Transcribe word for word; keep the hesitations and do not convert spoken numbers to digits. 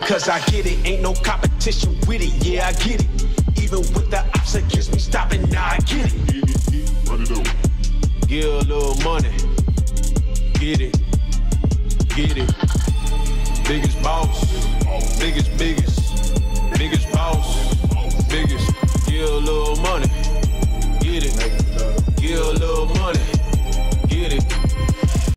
Cause I get it, ain't no competition with it, yeah I get it. Even with the ops against me stopping, now I get it. Run it up. Give a little money, get it, get it. Biggest boss, biggest, biggest, biggest boss, biggest.